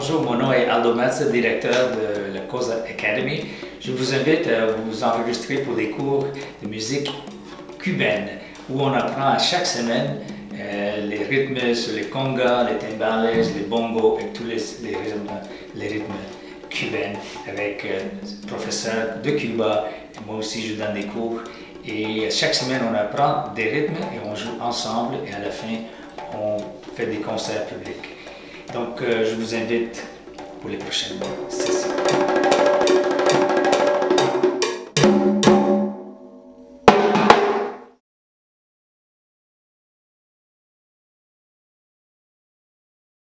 Bonjour, mon nom est Aldo Mazza, directeur de la KoSA Academy. Je vous invite à vous enregistrer pour des cours de musique cubaine où on apprend à chaque semaine les rythmes sur les congas, les timbales, les bongos et tous les rythmes cubains avec un professeur de Cuba. Et moi aussi, je donne des cours. Et chaque semaine, on apprend des rythmes et on joue ensemble et à la fin, on fait des concerts publics. Donc, je vous invite pour les prochaines sessions.